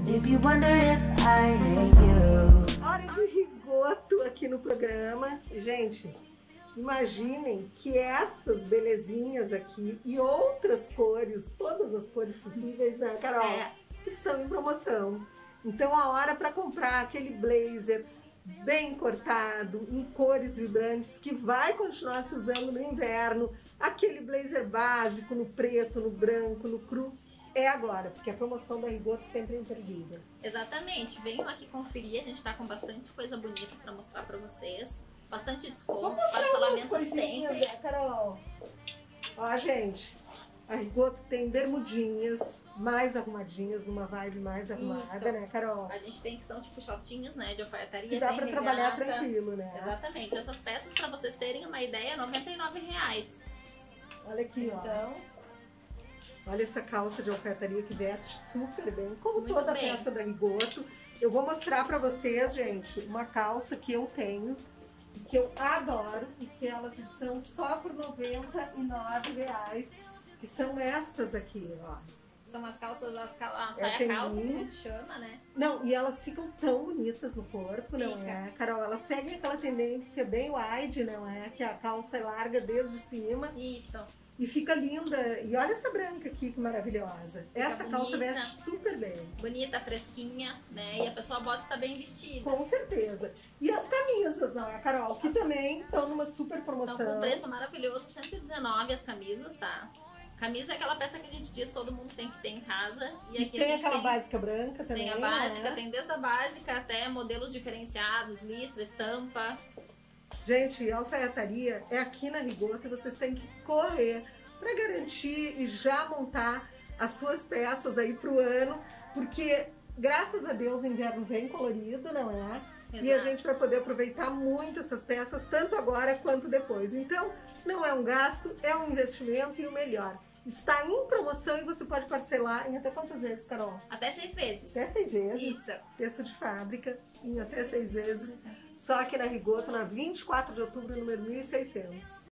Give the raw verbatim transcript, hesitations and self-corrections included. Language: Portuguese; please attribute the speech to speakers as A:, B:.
A: if you wonder if I hate you.
B: Hora de Rigoto aqui no programa. Gente, imaginem que essas belezinhas aqui e outras cores, todas as cores possíveis, né, Carol?
C: É.
B: Estão em promoção. Então a hora para comprar aquele blazer bem cortado, em cores vibrantes, que vai continuar se usando no inverno, aquele blazer básico, no preto, no branco, no cru, é agora, porque a promoção da Rigoto sempre é imperdível.
C: Exatamente, venham aqui conferir, a gente tá com bastante coisa bonita pra mostrar pra vocês, bastante desconto,
B: Vamos mostrar umas
C: parcelamento
B: coisinhas,
C: sempre.
B: né, Carol? Ó, gente, a Rigoto tem bermudinhas mais arrumadinhas, uma vibe mais arrumada,
C: Isso.
B: né, Carol?
C: A gente tem que são tipo shortinhos, né, de alfaiataria,
B: E dá
C: tem
B: pra
C: regata.
B: trabalhar tranquilo, né?
C: Exatamente, essas peças, pra vocês terem uma ideia, noventa e nove reais.
B: Olha aqui, ó.
C: Então,
B: Olha essa calça de alfaiataria que veste super bem, como
C: Muito
B: toda a
C: bem.
B: peça da Rigoto. Eu vou mostrar pra vocês, gente, uma calça que eu tenho, que eu adoro, e que elas estão só por noventa e nove reais, que são estas aqui, ó.
C: são as calças, as cal... a
B: Essa é
C: saia calça, que a
B: minha.
C: gente chama, né?
B: Não, e elas ficam tão bonitas no corpo, não
C: Fica.
B: é? Carol, elas seguem aquela tendência bem wide, não é? Que a calça é larga desde cima
C: Isso.
B: e fica linda. E olha essa branca aqui, que maravilhosa. Essa calça
C: bonita.
B: veste super bem.
C: Bonita, fresquinha, né? E a pessoa bota e tá bem vestida.
B: Com certeza. E as camisas, não é, Carol? Que também estão numa super
C: Então,
B: promoção.
C: com preço maravilhoso, cento e dezenove as camisas, tá? Camisa é aquela peça que a gente diz todo mundo tem que ter em casa.
B: E
C: aqui a
B: tem
C: gente
B: aquela básica branca também.
C: Tem a
B: não
C: básica,
B: é?
C: tem desde a básica até modelos diferenciados, listra, estampa.
B: Gente, a alfaiataria é aqui na Rigoto e vocês têm que correr para garantir e já montar as suas peças aí pro ano, porque graças a Deus o inverno vem colorido, não é? E a
C: Exato.
B: gente vai poder aproveitar muito essas peças, tanto agora quanto depois. Então, não é um gasto, é um investimento e o melhor. Está em promoção e você pode parcelar em até quantas vezes, Carol?
C: Até seis vezes.
B: Até seis vezes.
C: Isso.
B: Preço de fábrica, em até seis vezes. Só aqui na Rigoto, na vinte e quatro de outubro, número mil e seiscentos.